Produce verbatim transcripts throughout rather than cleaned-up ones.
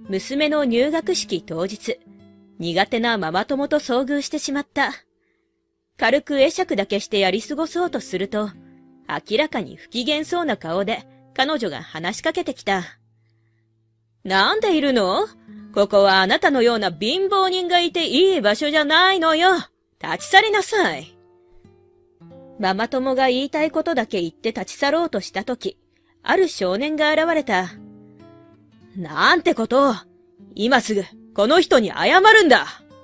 娘の入学式当日、苦手なママ友と遭遇してしまった。軽く会釈だけしてやり過ごそうとすると、明らかに不機嫌そうな顔で彼女が話しかけてきた。なんでいるの？ここはあなたのような貧乏人がいていい場所じゃないのよ。立ち去りなさい。ママ友が言いたいことだけ言って立ち去ろうとしたとき、ある少年が現れた。なんてことを、今すぐこの人に謝るんだ。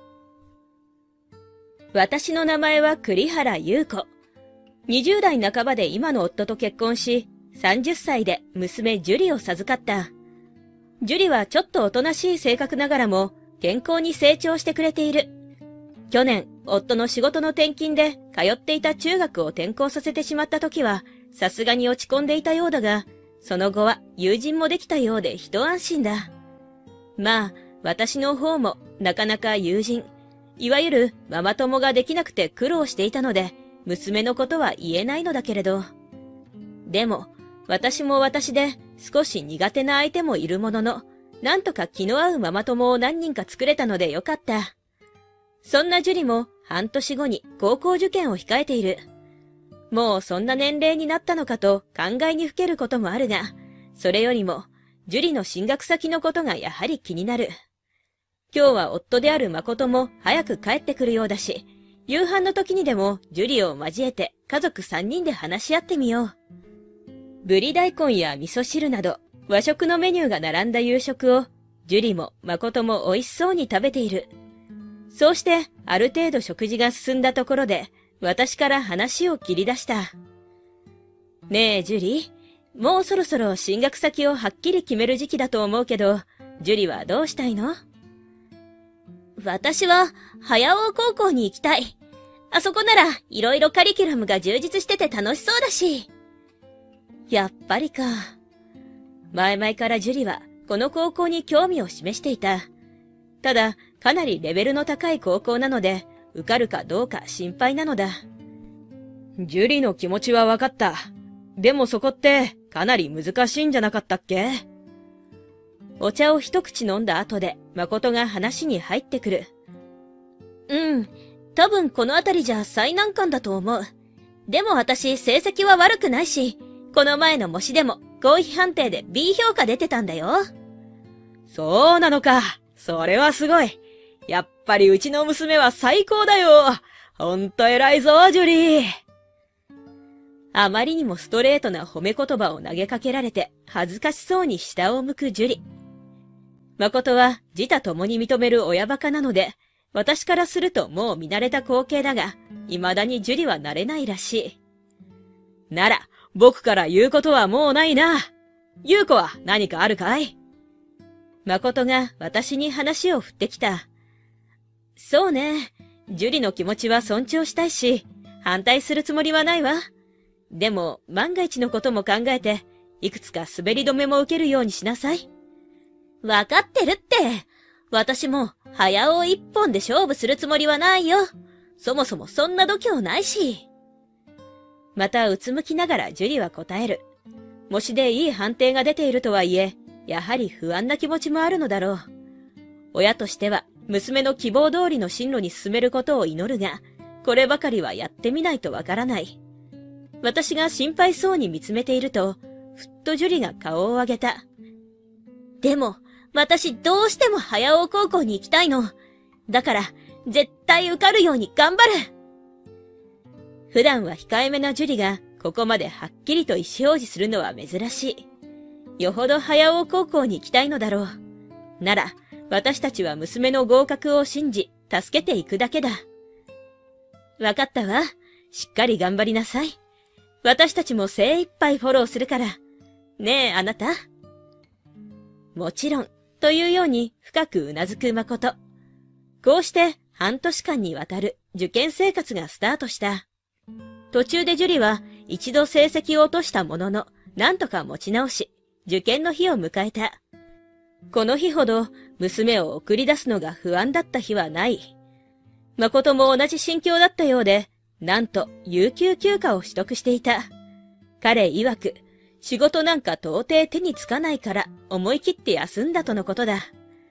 私の名前は栗原優子。にじゅう代半ばで今の夫と結婚し、さんじゅっさいで娘ジュリを授かった。ジュリはちょっとおとなしい性格ながらも健康に成長してくれている。去年、夫の仕事の転勤で通っていた中学を転校させてしまった時は、さすがに落ち込んでいたようだが、その後は友人もできたようで一安心だ。まあ、私の方もなかなか友人、いわゆるママ友ができなくて苦労していたので、娘のことは言えないのだけれど。でも、私も私で少し苦手な相手もいるものの、なんとか気の合うママ友を何人か作れたのでよかった。そんなジュリも半年後に高校受験を控えている。もうそんな年齢になったのかと考えにふけることもあるが、それよりも、ジュリの進学先のことがやはり気になる。今日は夫である誠も早く帰ってくるようだし、夕飯の時にでもジュリを交えて家族さんにんで話し合ってみよう。ぶり大根や味噌汁など和食のメニューが並んだ夕食をジュリも誠も美味しそうに食べている。そうしてある程度食事が進んだところで私から話を切り出した。ねえジュリ、もうそろそろ進学先をはっきり決める時期だと思うけど、ジュリはどうしたいの？私は早尾高校に行きたい。あそこならいろいろカリキュラムが充実してて楽しそうだし。やっぱりか。前々からジュリはこの高校に興味を示していた。ただ、かなりレベルの高い高校なので、受かるかどうか心配なのだ。ジュリの気持ちは分かった。でもそこってかなり難しいんじゃなかったっけ？お茶を一口飲んだ後で誠が話に入ってくる。うん、多分このあたりじゃ最難関だと思う。でも私成績は悪くないし、この前の模試でも合否判定で ビー 評価出てたんだよ。そうなのか。それはすごい。やっぱりうちの娘は最高だよ。ほんと偉いぞ、ジュリー。あまりにもストレートな褒め言葉を投げかけられて恥ずかしそうに下を向くジュリ。誠は自他共に認める親バカなので、私からするともう見慣れた光景だが、未だにジュリは慣れないらしい。なら、僕から言うことはもうないな。優子は何かあるかい？誠が私に話を振ってきた。そうね。ジュリの気持ちは尊重したいし、反対するつもりはないわ。でも、万が一のことも考えて、いくつか滑り止めも受けるようにしなさい。わかってるって。私も、早尾一本で勝負するつもりはないよ。そもそもそんな度胸ないし。またうつむきながらジュリは答える。模試でいい判定が出ているとはいえ、やはり不安な気持ちもあるのだろう。親としては、娘の希望通りの進路に進めることを祈るが、こればかりはやってみないとわからない。私が心配そうに見つめていると、ふっとジュリが顔を上げた。でも、私どうしても早尾高校に行きたいの。だから、絶対受かるように頑張る。普段は控えめなジュリが、ここまではっきりと意思表示するのは珍しい。よほど早尾高校に行きたいのだろう。なら、私たちは娘の合格を信じ、助けていくだけだ。わかったわ。しっかり頑張りなさい。私たちも精一杯フォローするから。ねえ、あなた。もちろん、というように深くうなずく誠。こうして半年間にわたる受験生活がスタートした。途中でジュリは一度成績を落としたものの、なんとか持ち直し、受験の日を迎えた。この日ほど娘を送り出すのが不安だった日はない。誠も同じ心境だったようで、なんと有給休暇を取得していた。彼曰く、仕事なんか到底手につかないから思い切って休んだとのことだ。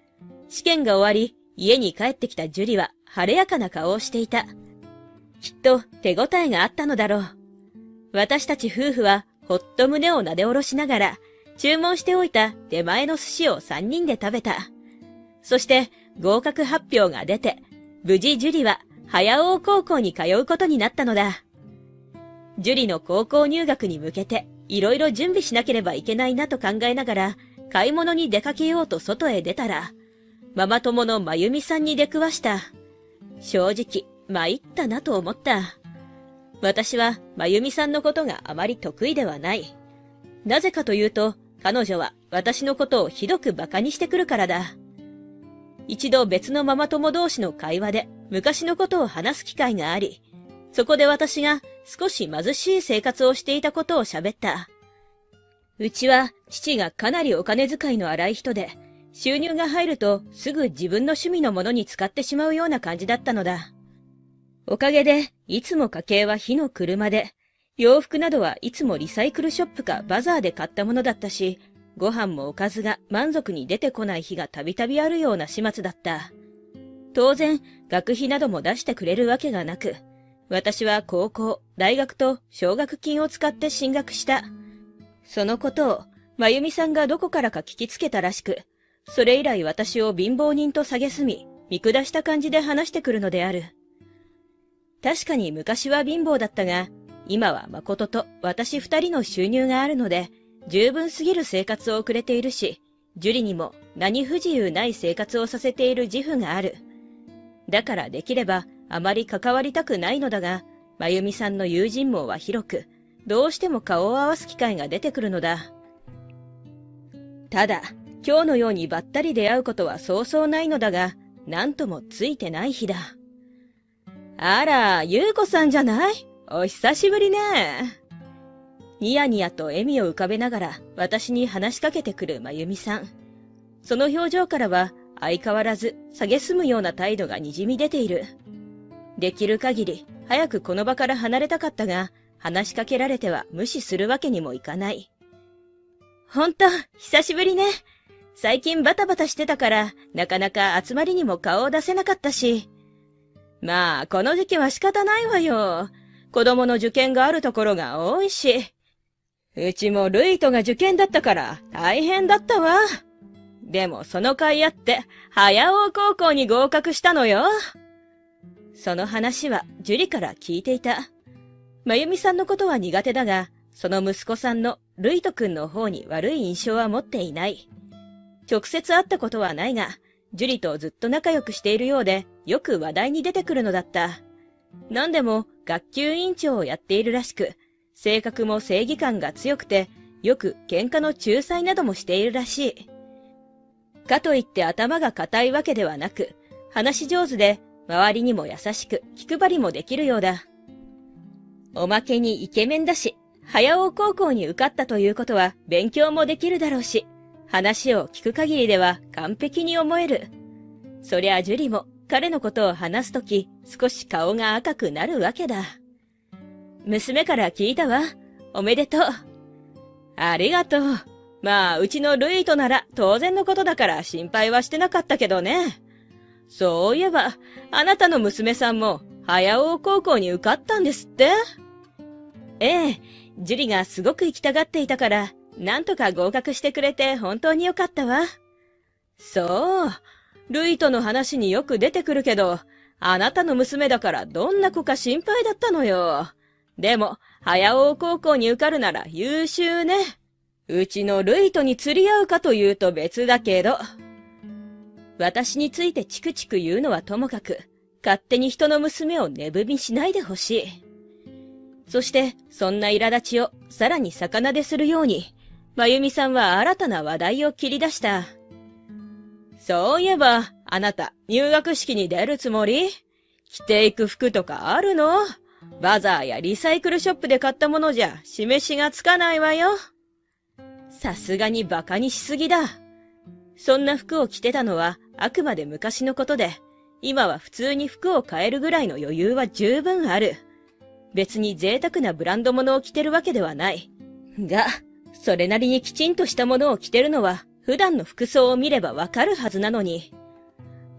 試験が終わり、家に帰ってきたジュリは晴れやかな顔をしていた。きっと手応えがあったのだろう。私たち夫婦はほっと胸をなでおろしながら、注文しておいた出前の寿司を三人で食べた。そして合格発表が出て、無事ジュリは早尾高校に通うことになったのだ。ジュリの高校入学に向けていろいろ準備しなければいけないなと考えながら買い物に出かけようと外へ出たら、ママ友のまゆみさんに出くわした。正直参ったなと思った。私はまゆみさんのことがあまり得意ではない。なぜかというと、彼女は私のことをひどく馬鹿にしてくるからだ。一度別のママ友同士の会話で昔のことを話す機会があり、そこで私が少し貧しい生活をしていたことを喋った。うちは父がかなりお金遣いの荒い人で、収入が入るとすぐ自分の趣味のものに使ってしまうような感じだったのだ。おかげでいつも家計は火の車で、洋服などはいつもリサイクルショップかバザーで買ったものだったし、ご飯もおかずが満足に出てこない日がたびたびあるような始末だった。当然、学費なども出してくれるわけがなく、私は高校、大学と奨学金を使って進学した。そのことを、まゆみさんがどこからか聞きつけたらしく、それ以来私を貧乏人と蔑み、見下した感じで話してくるのである。確かに昔は貧乏だったが、今は誠と私二人の収入があるので、十分すぎる生活を送れているし、ジュリにも何不自由ない生活をさせている自負がある。だからできればあまり関わりたくないのだが、まゆみさんの友人網は広く、どうしても顔を合わす機会が出てくるのだ。ただ、今日のようにばったり出会うことはそうそうないのだが、なんともついてない日だ。あら、ゆうこさんじゃない？お久しぶりね。ニヤニヤと笑みを浮かべながら私に話しかけてくるまゆみさん。その表情からは相変わらず蔑むような態度がにじみ出ている。できる限り早くこの場から離れたかったが、話しかけられては無視するわけにもいかない。ほんと、久しぶりね。最近バタバタしてたから、なかなか集まりにも顔を出せなかったし。まあ、この時期は仕方ないわよ。子供の受験があるところが多いし。うちもルイトが受験だったから大変だったわ。でもその甲斐あって、早尾高校に合格したのよ。その話はジュリから聞いていた。まゆみさんのことは苦手だが、その息子さんのルイト君の方に悪い印象は持っていない。直接会ったことはないが、ジュリとずっと仲良くしているようで、よく話題に出てくるのだった。何でも学級委員長をやっているらしく、性格も正義感が強くて、よく喧嘩の仲裁などもしているらしい。かといって頭が固いわけではなく、話し上手で、周りにも優しく気配りもできるようだ。おまけにイケメンだし、早尾高校に受かったということは勉強もできるだろうし、話を聞く限りでは完璧に思える。そりゃジュリも彼のことを話すとき少し顔が赤くなるわけだ。娘から聞いたわ。おめでとう。ありがとう。まあ、うちのルイとなら当然のことだから心配はしてなかったけどね。そういえば、あなたの娘さんも早尾高校に受かったんですって？ええ、ジュリがすごく行きたがっていたから、なんとか合格してくれて本当によかったわ。そう、ルイとの話によく出てくるけど、あなたの娘だからどんな子か心配だったのよ。でも、早尾高校に受かるなら優秀ね。うちのルイとに釣り合うかというと別だけど。私についてチクチク言うのはともかく、勝手に人の娘を値踏みしないでほしい。そして、そんな苛立ちをさらに逆なでするように、まゆみさんは新たな話題を切り出した。そういえば、あなた、入学式に出るつもり？着ていく服とかあるの？バザーやリサイクルショップで買ったものじゃ示しがつかないわよ。さすがにバカにしすぎだ。そんな服を着てたのはあくまで昔のことで、今は普通に服を買えるぐらいの余裕は十分ある。別に贅沢なブランド物を着てるわけではない。が、それなりにきちんとしたものを着てるのは普段の服装を見ればわかるはずなのに、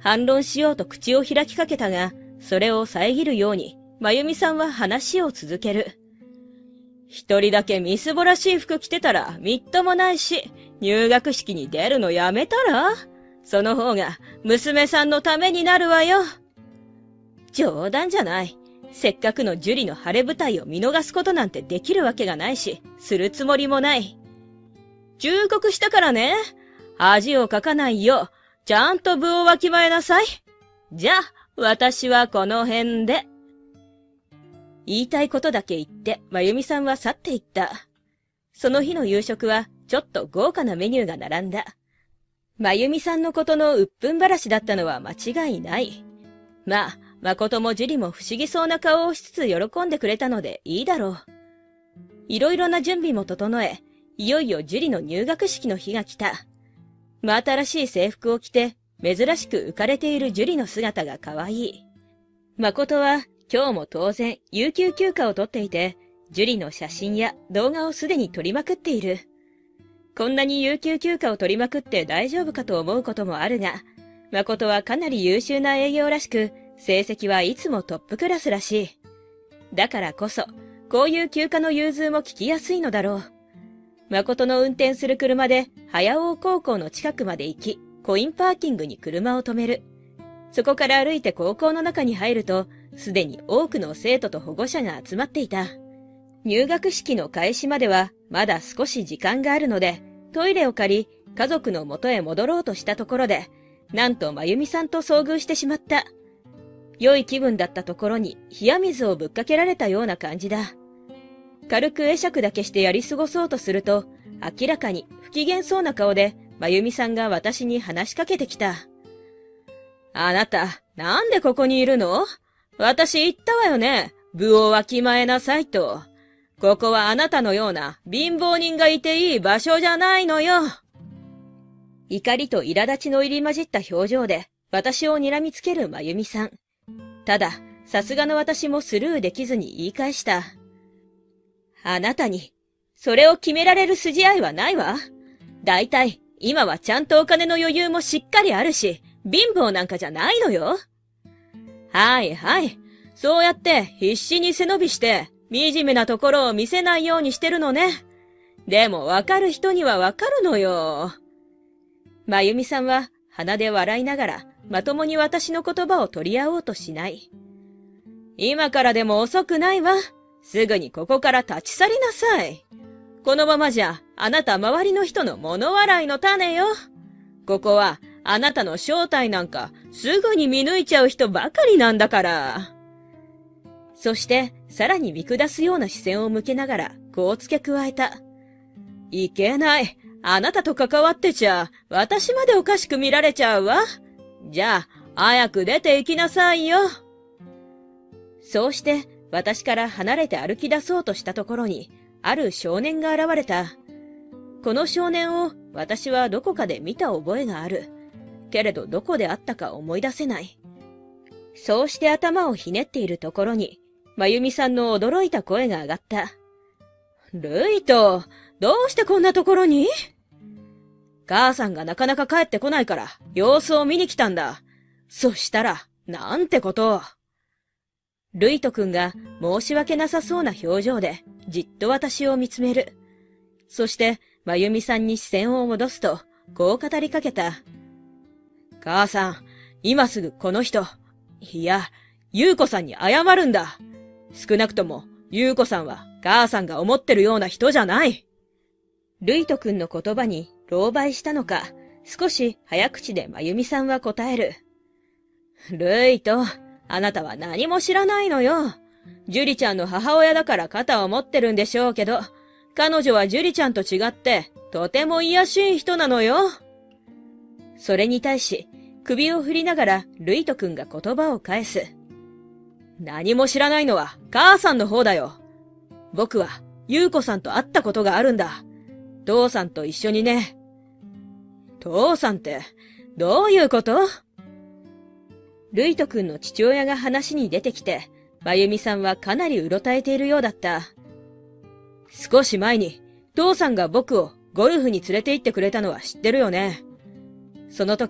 反論しようと口を開きかけたが、それを遮るように、まゆみさんは話を続ける。一人だけみすぼらしい服着てたらみっともないし、入学式に出るのやめたら？その方が娘さんのためになるわよ。冗談じゃない。せっかくの樹里の晴れ舞台を見逃すことなんてできるわけがないし、するつもりもない。忠告したからね。恥をかかないよう、ちゃんと部をわきまえなさい。じゃあ、私はこの辺で。言いたいことだけ言って、まゆみさんは去っていった。その日の夕食は、ちょっと豪華なメニューが並んだ。まゆみさんのことの鬱憤話だったのは間違いない。まあ、誠も樹里も不思議そうな顔をしつつ喜んでくれたのでいいだろう。いろいろな準備も整え、いよいよ樹里の入学式の日が来た。真新しい制服を着て、珍しく浮かれている樹里の姿が可愛い。誠は今日も当然有給休暇を取っていて、樹里の写真や動画をすでに撮りまくっている。こんなに有給休暇を取りまくって大丈夫かと思うこともあるが、誠はかなり優秀な営業らしく、成績はいつもトップクラスらしい。だからこそ、こういう休暇の融通も聞きやすいのだろう。誠の運転する車で、早尾高校の近くまで行き、コインパーキングに車を止める。そこから歩いて高校の中に入ると、すでに多くの生徒と保護者が集まっていた。入学式の開始までは、まだ少し時間があるので、トイレを借り、家族の元へ戻ろうとしたところで、なんとまゆみさんと遭遇してしまった。良い気分だったところに冷や水をぶっかけられたような感じだ。軽く会釈だけしてやり過ごそうとすると、明らかに不機嫌そうな顔で、まゆみさんが私に話しかけてきた。あなた、なんでここにいるの？私言ったわよね。部をわきまえなさいと。ここはあなたのような貧乏人がいていい場所じゃないのよ。怒りと苛立ちの入り混じった表情で、私を睨みつけるまゆみさん。ただ、さすがの私もスルーできずに言い返した。あなたに、それを決められる筋合いはないわ。だいたい、今はちゃんとお金の余裕もしっかりあるし、貧乏なんかじゃないのよ。はいはい。そうやって必死に背伸びして、惨めなところを見せないようにしてるのね。でもわかる人にはわかるのよ。まゆみさんは鼻で笑いながら、まともに私の言葉を取り合おうとしない。今からでも遅くないわ。すぐにここから立ち去りなさい。このままじゃ、あなた周りの人の物笑いの種よ。ここは、あなたの正体なんか、すぐに見抜いちゃう人ばかりなんだから。そして、さらに見下すような視線を向けながら、こう付け加えた。いけない。あなたと関わってちゃ、私までおかしく見られちゃうわ。じゃあ、早く出て行きなさいよ。そうして、私から離れて歩き出そうとしたところに、ある少年が現れた。この少年を私はどこかで見た覚えがある。けれどどこであったか思い出せない。そうして頭をひねっているところに、まゆみさんの驚いた声が上がった。ルイト、どうしてこんなところに？母さんがなかなか帰ってこないから、様子を見に来たんだ。そしたら、なんてこと。ルイトくんが申し訳なさそうな表情で、じっと私を見つめる。そして、まゆみさんに視線を戻すと、こう語りかけた。母さん、今すぐこの人、いや、ゆうこさんに謝るんだ。少なくとも、ゆうこさんは母さんが思ってるような人じゃない。ルイトくんの言葉に狼狽したのか、少し早口でまゆみさんは答える。ルイト、あなたは何も知らないのよ。ジュリちゃんの母親だから肩を持ってるんでしょうけど、彼女はジュリちゃんと違って、とても卑しい人なのよ。それに対し、首を振りながらルイトくんが言葉を返す。何も知らないのは母さんの方だよ。僕は、ゆうこさんと会ったことがあるんだ。父さんと一緒にね。父さんって、どういうこと？ルイトくんの父親が話に出てきて、まゆみさんはかなりうろたえているようだった。少し前に、父さんが僕をゴルフに連れて行ってくれたのは知ってるよね。その時、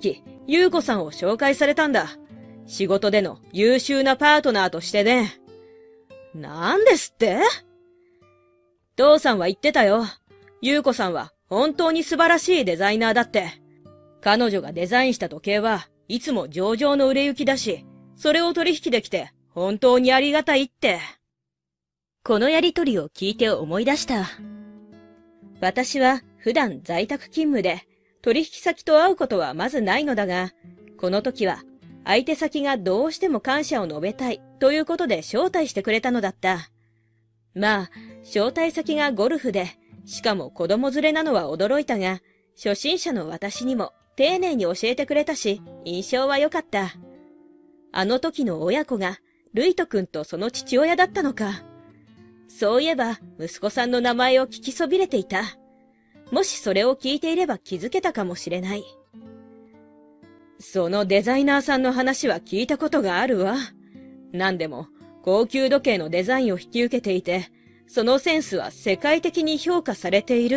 優子さんを紹介されたんだ。仕事での優秀なパートナーとしてね。なんですって？父さんは言ってたよ。優子さんは本当に素晴らしいデザイナーだって。彼女がデザインした時計はいつも上々の売れ行きだし、それを取引できて本当にありがたいって。このやりとりを聞いて思い出した。私は普段在宅勤務で取引先と会うことはまずないのだが、この時は相手先がどうしても感謝を述べたいということで招待してくれたのだった。まあ、招待先がゴルフで、しかも子供連れなのは驚いたが、初心者の私にも丁寧に教えてくれたし、印象は良かった。あの時の親子が、ルイト君とその父親だったのか。そういえば、息子さんの名前を聞きそびれていた。もしそれを聞いていれば気づけたかもしれない。そのデザイナーさんの話は聞いたことがあるわ。なんでも、高級時計のデザインを引き受けていて、そのセンスは世界的に評価されているって。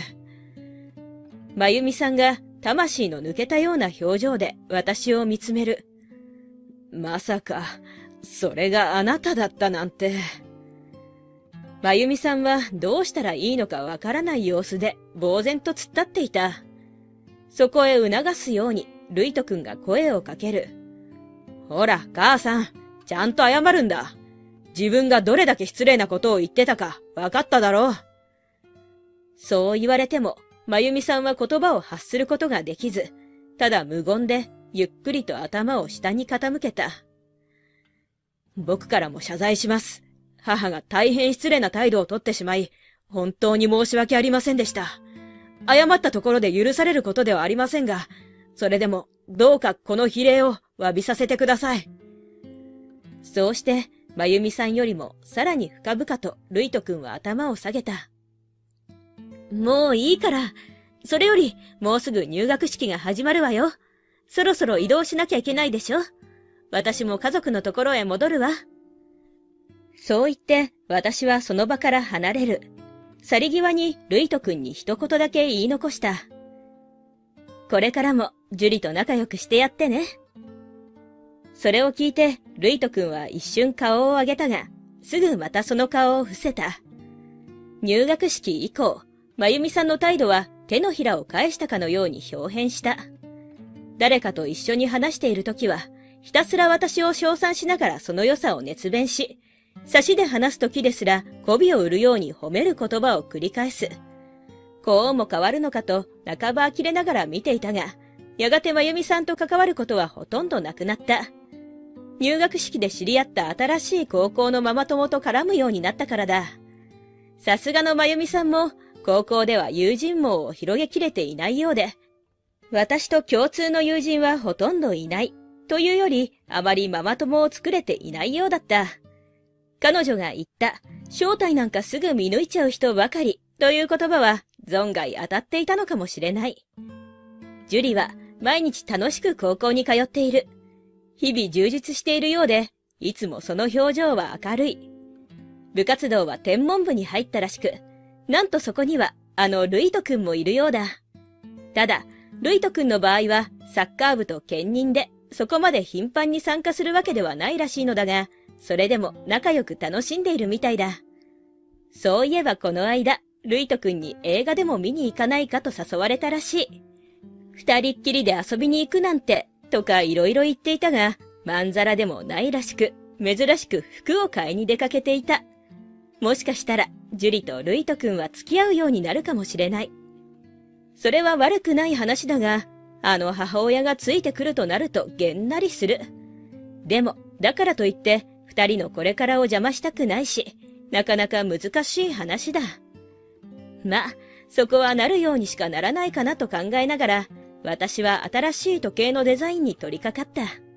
まゆみさんが魂の抜けたような表情で私を見つめる。まさか、それがあなただったなんて。まゆみさんはどうしたらいいのかわからない様子で呆然と突っ立っていた。そこへ促すようにルイト君が声をかける。ほら、母さん、ちゃんと謝るんだ。自分がどれだけ失礼なことを言ってたかわかっただろう。そう言われても、まゆみさんは言葉を発することができず、ただ無言でゆっくりと頭を下に傾けた。僕からも謝罪します。母が大変失礼な態度をとってしまい、本当に申し訳ありませんでした。謝ったところで許されることではありませんが、それでもどうかこの非礼を詫びさせてください。そうして、まゆみさんよりもさらに深々とルイト君は頭を下げた。もういいから、それよりもうすぐ入学式が始まるわよ。そろそろ移動しなきゃいけないでしょ。私も家族のところへ戻るわ。そう言って私はその場から離れる。去り際にルイト君に一言だけ言い残した。これからもジュリと仲良くしてやってね。それを聞いてルイト君は一瞬顔を上げたが、すぐまたその顔を伏せた。入学式以降、まゆみさんの態度は手のひらを返したかのように表変した。誰かと一緒に話しているときは、ひたすら私を称賛しながらその良さを熱弁し、差しで話すときですら媚びを売るように褒める言葉を繰り返す。こうも変わるのかと半ば呆れながら見ていたが、やがてまゆみさんと関わることはほとんどなくなった。入学式で知り合った新しい高校のママ友と絡むようになったからだ。さすがのまゆみさんも高校では友人網を広げきれていないようで、私と共通の友人はほとんどいないというよりあまりママ友を作れていないようだった。彼女が言った正体なんかすぐ見抜いちゃう人ばかりという言葉は存外当たっていたのかもしれない。ジュリは毎日楽しく高校に通っている。日々充実しているようで、いつもその表情は明るい。部活動は天文部に入ったらしく、なんとそこにはあのルイト君もいるようだ。ただ、ルイト君の場合はサッカー部と兼任でそこまで頻繁に参加するわけではないらしいのだが、それでも仲良く楽しんでいるみたいだ。そういえばこの間、ルイト君に映画でも見に行かないかと誘われたらしい。二人っきりで遊びに行くなんて、とかいろいろ言っていたが、まんざらでもないらしく、珍しく服を買いに出かけていた。もしかしたら、ジュリとルイト君は付き合うようになるかもしれない。それは悪くない話だが、あの母親がついてくるとなるとげんなりする。でも、だからといって、二人のこれからを邪魔したくないし、なかなか難しい話だ。まあ、そこはなるようにしかならないかなと考えながら、私は新しい時計のデザインに取り掛かった。